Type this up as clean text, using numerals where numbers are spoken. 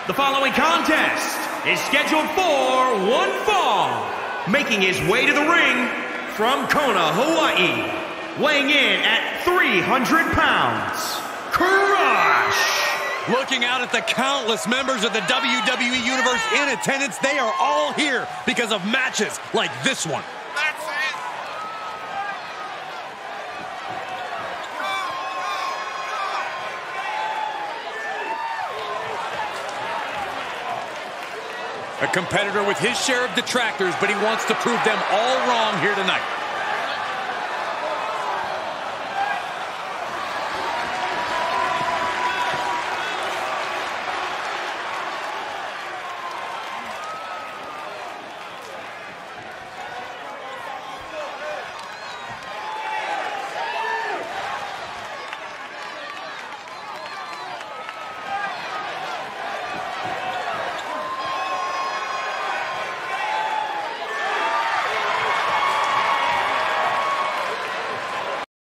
The following contest is scheduled for one fall. Making his way to the ring from Kona, Hawaii, weighing in at 300 pounds, Crush! Looking out at the countless members of the WWE Universe in attendance, they are all here because of matches like this one. That's it! A competitor with his share of detractors, but he wants to prove them all wrong here tonight.